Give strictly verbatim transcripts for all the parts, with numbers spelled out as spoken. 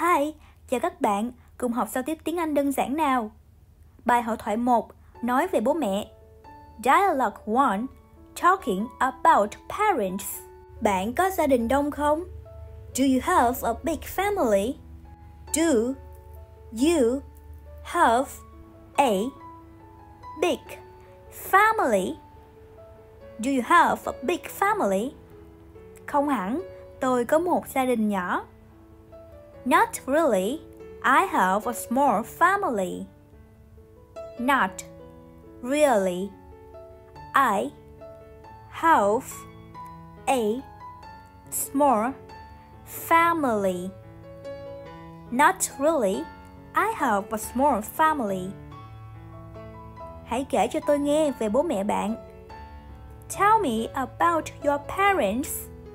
Hi, chào các bạn, cùng học giao tiếp tiếng Anh đơn giản nào. Bài hội thoại một nói về bố mẹ. Dialogue một, talking about parents. Bạn có gia đình đông không? Do you have a big family? Do you have a big family? Do you have a big family? Không hẳn, tôi có một gia đình nhỏ. Not really, I have a small family. Not really, I have a small family. Not really, I have a small family. Hãy kể cho tôi nghe về bố mẹ bạn. Tell me about your parents.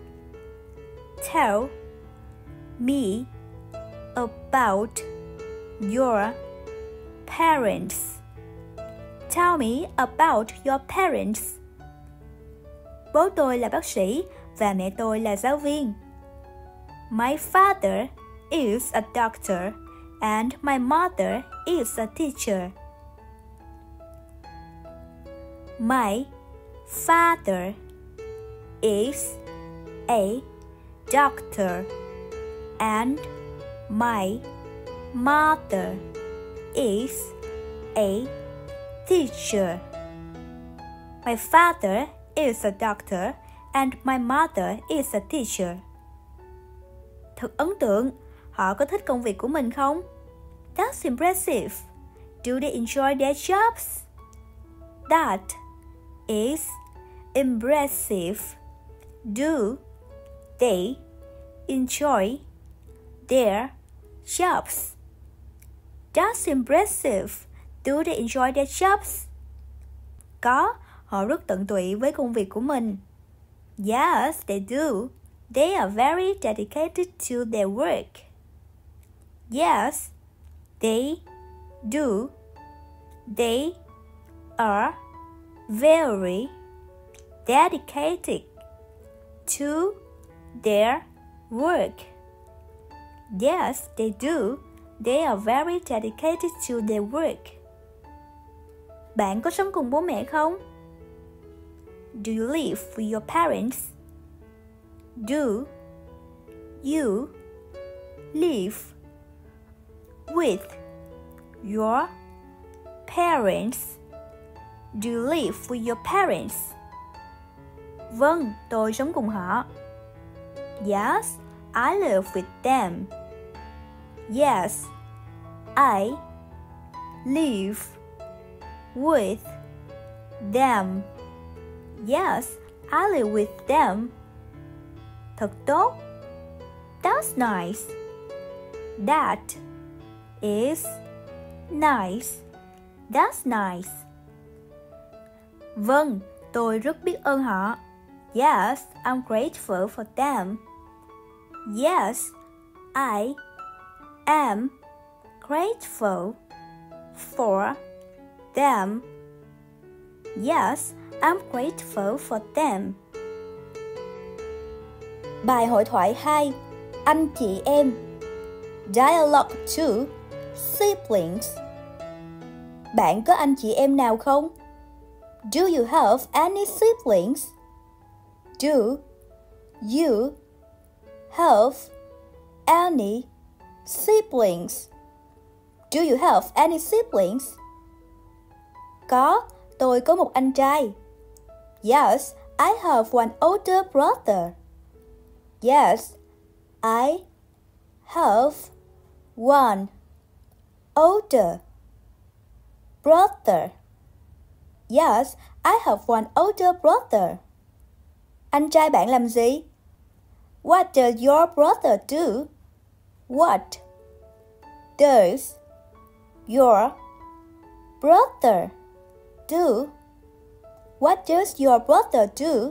Tell me about your parents. Tell me about your parents. Bố tôi là bác sĩ và mẹ tôi là giáo viên. My father is a doctor and my mother is a teacher. My father is a doctor and my mother is a teacher. My father is a doctor and my mother is a teacher. Thật ấn tượng. Họ có thích công việc của mình không? That's impressive. Do they enjoy their jobs? That is impressive. Do they enjoy their jobs? That's impressive. Do they enjoy their jobs? Có, họ rất tận tụy với công việc của mình. Yes, they do. They are very dedicated to their work. Yes, they do. They are very dedicated to their work. Yes, they do. They are very dedicated to their work. Bạn có sống cùng bố mẹ không? Do you live with your parents? Do you live with your parents? Do you live with your parents? Vâng, tôi sống cùng họ. Yes, I live with them. Yes, I live with them. Yes, I live with them. Thật tốt. That's nice. That is nice. That's nice. Vâng, tôi rất biết ơn họ. Yes, I'm grateful for them. Yes, I am grateful for them. Yes, I'm grateful for them. Bài hội thoại hai. Anh chị em. Dialogue two. Siblings. Bạn có anh chị em nào không? Do you have any siblings? Do you have any siblings? Do you have any siblings? Có, tôi có một anh trai. Yes, I have one older brother. Yes, I have one older brother. Yes, I have one older brother. Anh trai bạn làm gì? What does your brother do? What does your brother do? What does your brother do?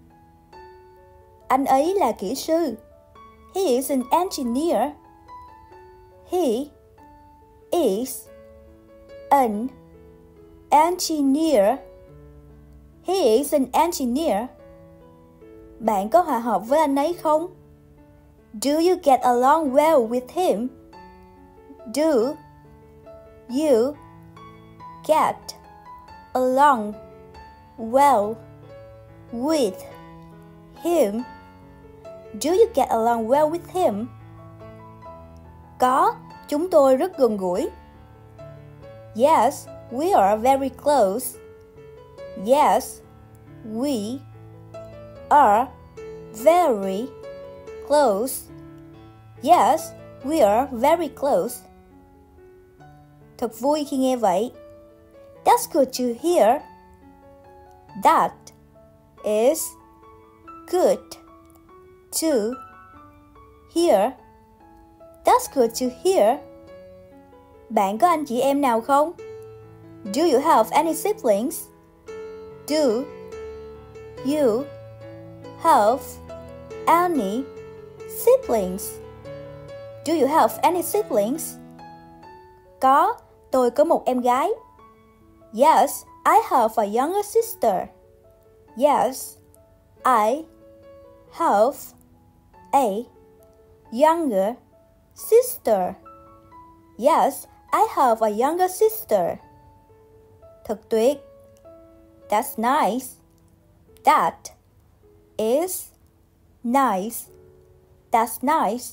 Anh ấy là kỹ sư. He is an engineer. He is an engineer. He is an engineer. Bạn có hòa hợp với anh ấy không? Do you get along well with him? Do you get along well with him? Do you get along well with him? Có, chúng tôi rất gần gũi. Yes, we are very close. Yes, we are very close. Yes, we are very close. Thật vui khi nghe vậy. That's good to hear. That is good to hear. That's good to hear. Bạn có anh chị em nào không? Do you have any siblings? Do you have any siblings? Do you have any siblings? Có, tôi có một em gái. Yes, I have a younger sister. Yes, I have a younger sister. Yes, I have a younger sister. Thật tuyệt. That's nice. That is nice. That's nice.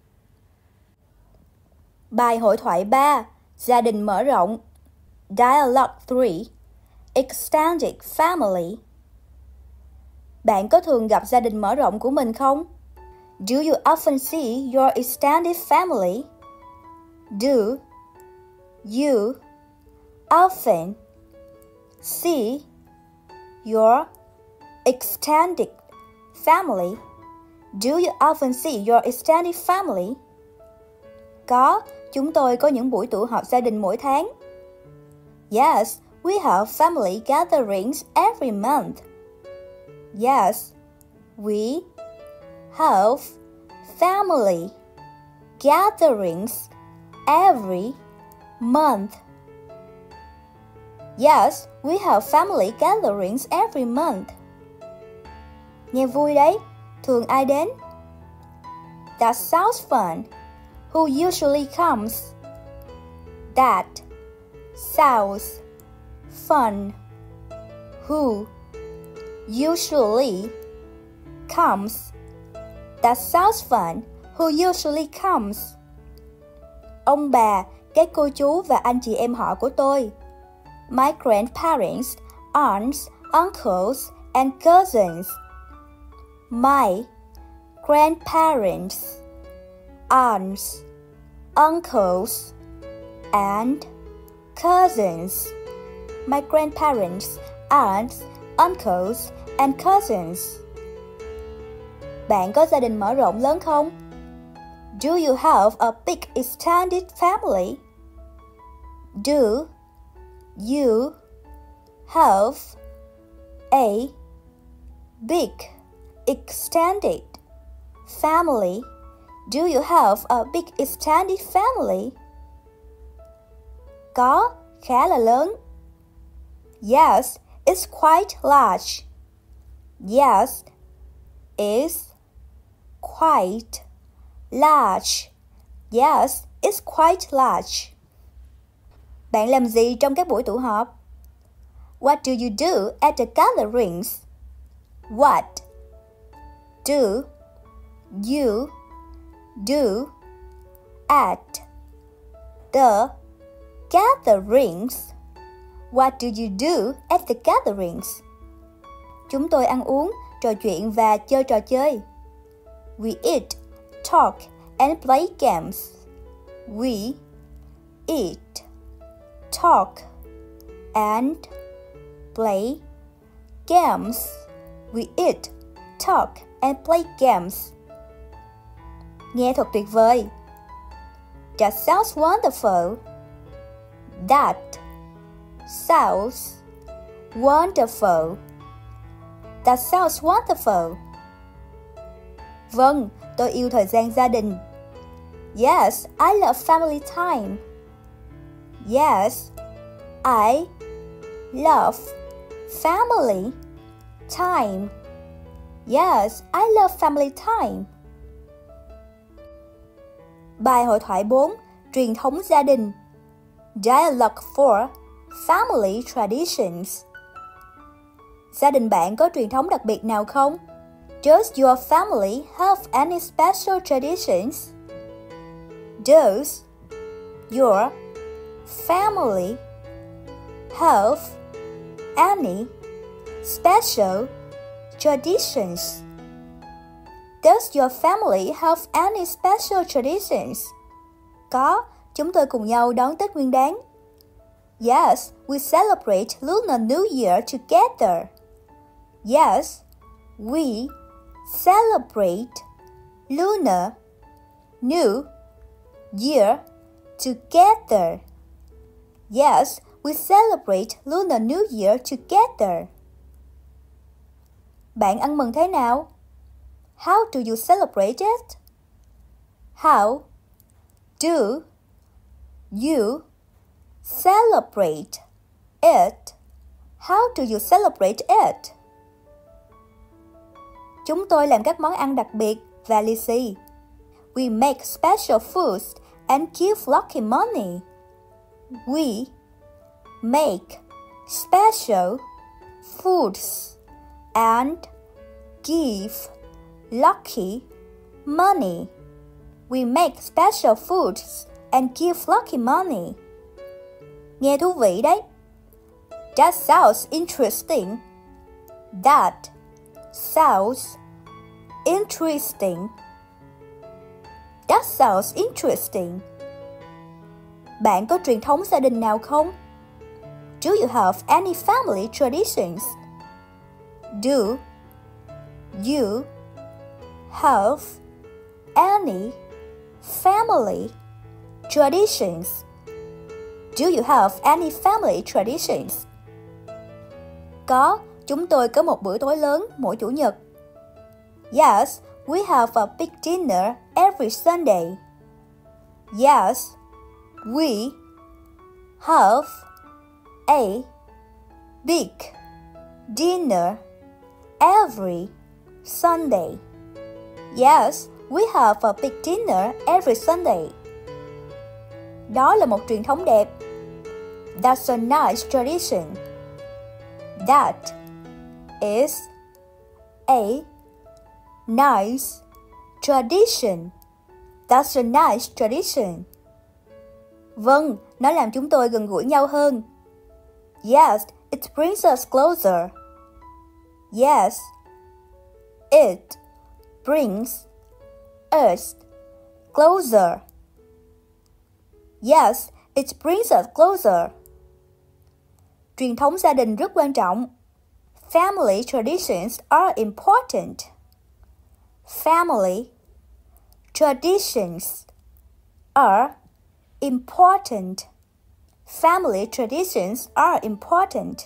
Bài hội thoại ba. Gia đình mở rộng. Dialogue three. Extended family. Bạn có thường gặp gia đình mở rộng của mình không? Do you often see your extended family? Do you often see your extended family? Do you often see your extended family? Có, chúng tôi có những buổi tụ họp gia đình mỗi tháng. Yes, we have family gatherings every month. Yes, we have family gatherings every month. Yes, we have family gatherings every month. Nghe vui đấy. Thường ai đến? That sounds fun. Who usually comes? That sounds fun. Who usually comes? That sounds fun. Who usually comes? Ông bà, các cô chú và anh chị em họ của tôi. My grandparents, aunts, uncles, and cousins. My grandparents, aunts, uncles, and cousins. My grandparents, aunts, uncles, and cousins. Bạn có gia đình mở rộng lớn không? Do you have a big extended family? Do you have a big extended family? Do you have a big extended family? Có, khá là lớn. Yes, it's quite large. Yes, it's quite large. Yes, it's quite large. Bạn làm gì trong các buổi tụ họp? What do you do at the gatherings? What do you do at the gatherings? What do you do at the gatherings? Chúng tôi ăn uống, trò chuyện và chơi trò chơi. We eat, talk, and play games. We eat, talk, and play games. We eat, talk, and play games. Nghe thật tuyệt vời. That sounds wonderful. That sounds wonderful. That sounds wonderful. Vâng, tôi yêu thời gian gia đình. Yes, I love family time. Yes, I love family time. Yes, I love family time. Bài hội thoại bốn. truyền thống gia đình. Dialogue for family traditions. Gia đình bạn có truyền thống đặc biệt nào không? Does your family have any special traditions? Does your family have any special traditions? Does your family have any special traditions? Có, chúng tôi cùng nhau đón Tết Nguyên Đán. Yes, we celebrate Lunar New Year together. Yes, we celebrate Lunar New Year together. Yes, we celebrate Lunar New Year together. Bạn ăn mừng thế nào? How do you celebrate it? How do you celebrate it? How do you celebrate it? Chúng tôi làm các món ăn đặc biệt và lì xì. We make special foods and give lucky money. We make special foods and give lucky money. We make special foods and give lucky money. Nghe thú vị đấy. That sounds interesting. That sounds interesting. That sounds interesting. Bạn có truyền thống gia đình nào không? Do you have any family traditions? Do you have any family traditions? Do you have any family traditions? Có, chúng tôi có một bữa tối lớn mỗi Chủ nhật. Yes, we have a big dinner every Sunday. Yes, we have a big dinner every Sunday. Yes, we have a big dinner every Sunday. Đó là một truyền thống đẹp. That's a nice tradition. That is a nice tradition. That's a nice tradition. Vâng, nó làm chúng tôi gần gũi nhau hơn. Yes, it brings us closer. Yes, it brings us closer. Yes, it brings us closer. Truyền thống gia đình rất quan trọng. Family traditions are important. Family traditions are important. Family traditions are important.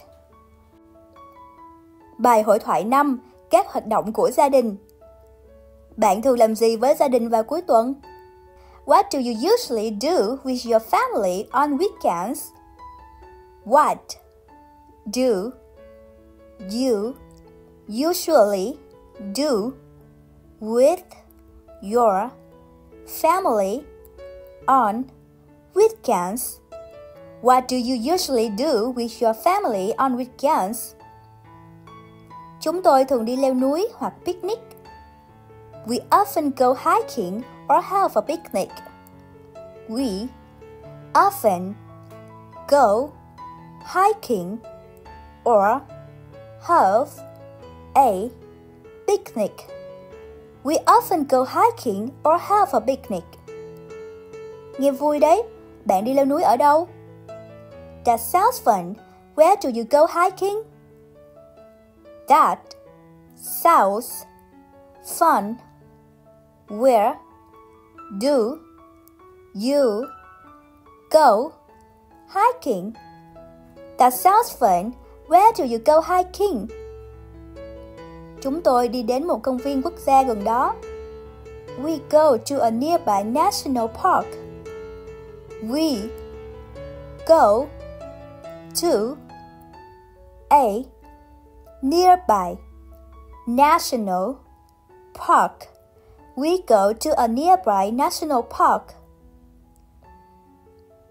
Bài hội thoại năm. Các hoạt động của gia đình. Bạn thường làm gì với gia đình vào cuối tuần? What do you usually do with your family on weekends? What do you usually do with your family on weekends? What do you usually do with your family on weekends? Chúng tôi thường đi leo núi hoặc picnic. We often go hiking or have a picnic. We often go hiking or have a picnic. We often go hiking or have a picnic. Nghe vui đấy. Bạn đi leo núi ở đâu? That sounds fun. Where do you go hiking? That sounds fun. Where do you go hiking? That sounds fun. Where do you go hiking? Chúng tôi đi đến một công viên quốc gia gần đó. We go to a nearby national park. We go to a nearby national park. We go to a nearby national park.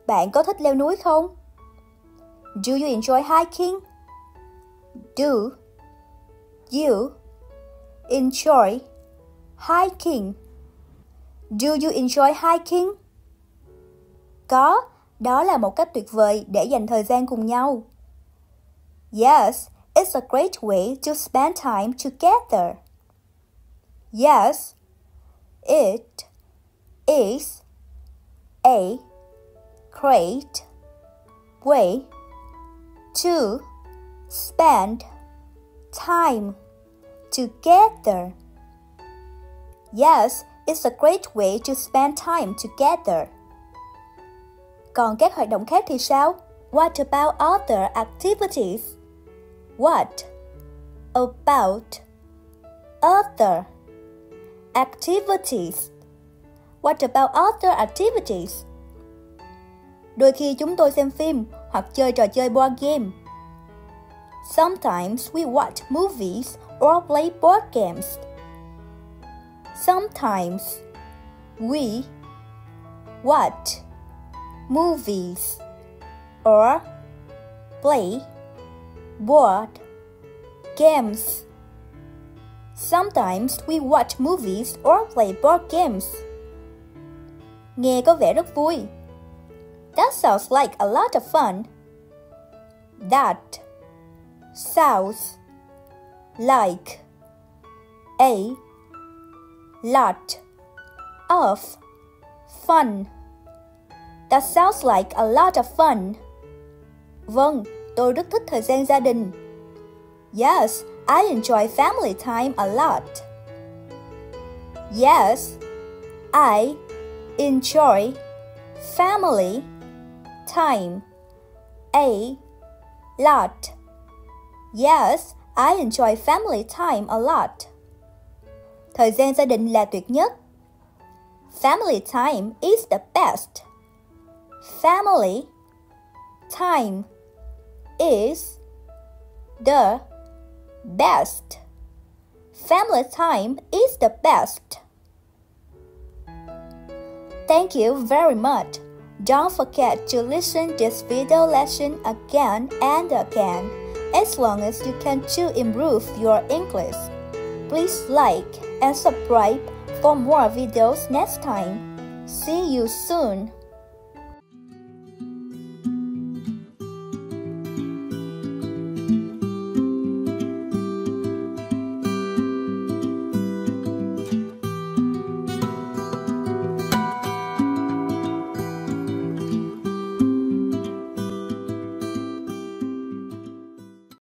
Bạn có thích leo núi không? Do you enjoy hiking? Do you enjoy hiking? Do you enjoy hiking? Có, đó là một cách tuyệt vời để dành thời gian cùng nhau. Yes, it's a great way to spend time together. Yes, it is a great way to spend time together. Yes, it's a great way to spend time together. Còn các hoạt động khác thì sao? What about other activities? What about other activities? What about other activities? Đôi khi chúng tôi xem phim hoặc chơi trò chơi board game. Sometimes we watch movies or play board games. Sometimes we watch movies or play board games. Sometimes we watch movies or play board games. Nghe có vẻ rất vui. That sounds like a lot of fun. That sounds like a lot of fun. That sounds like a lot of fun. Vâng, tôi rất thích thời gian gia đình. Yes, I enjoy family time a lot. Yes, I enjoy family time a lot. Yes, I enjoy family time a lot. Thời gian gia đình là tuyệt nhất. Family time is the best. Family time is the best. Family time is the best. Thank you very much. Don't forget to listen this video lesson again and again, as long as you can to improve your English. Please like and subscribe for more videos next time. See you soon.